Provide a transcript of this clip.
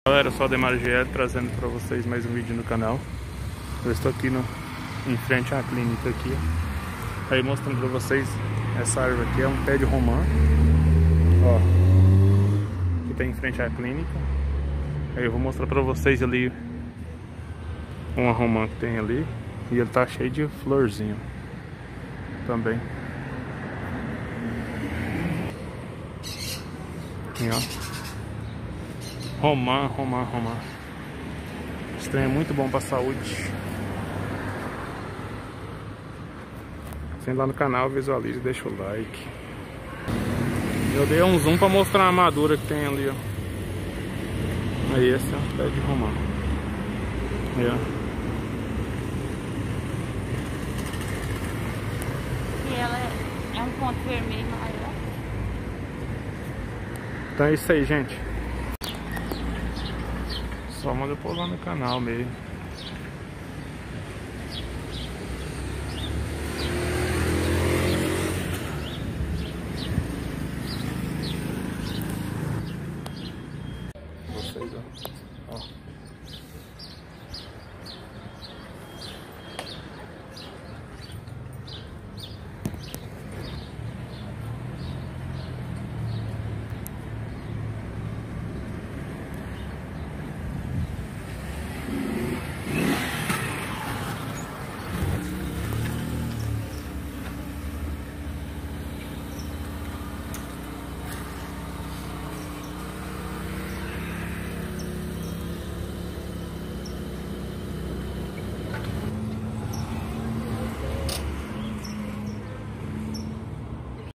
Galera, eu sou o Ademar GL trazendo para vocês mais um vídeo no canal. Eu estou aqui em frente à clínica aqui. Aí mostrando para vocês, essa árvore aqui é um pé de romã. Ó, que tem em frente à clínica. Aí eu vou mostrar para vocês ali uma romã que tem ali. E ele tá cheio de florzinho também. Aqui, ó. Romã. Esse trem é muito bom pra saúde. Sendo lá no canal, visualize, deixa o like. Eu dei um zoom pra mostrar a madura que tem ali, ó. Aí esse é um pé de romã. Aí, ó. E ela é um ponto vermelho maior. Então é isso aí, gente. Só manda pôr lá no canal mesmo.